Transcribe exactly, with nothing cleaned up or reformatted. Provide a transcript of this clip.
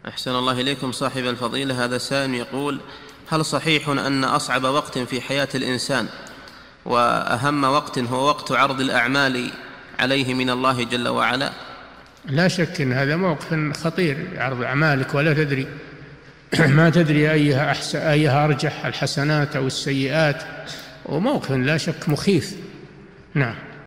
أحسن الله إليكم صاحب الفضيلة. هذا سائل يقول: هل صحيح أن أصعب وقت في حياة الإنسان وأهم وقت هو وقت عرض الأعمال عليه من الله جل وعلا؟ لا شك أن هذا موقف خطير، عرض أعمالك ولا تدري ما تدري أيها أحسن أيها أرجح، الحسنات أو السيئات، وموقف لا شك مخيف. نعم.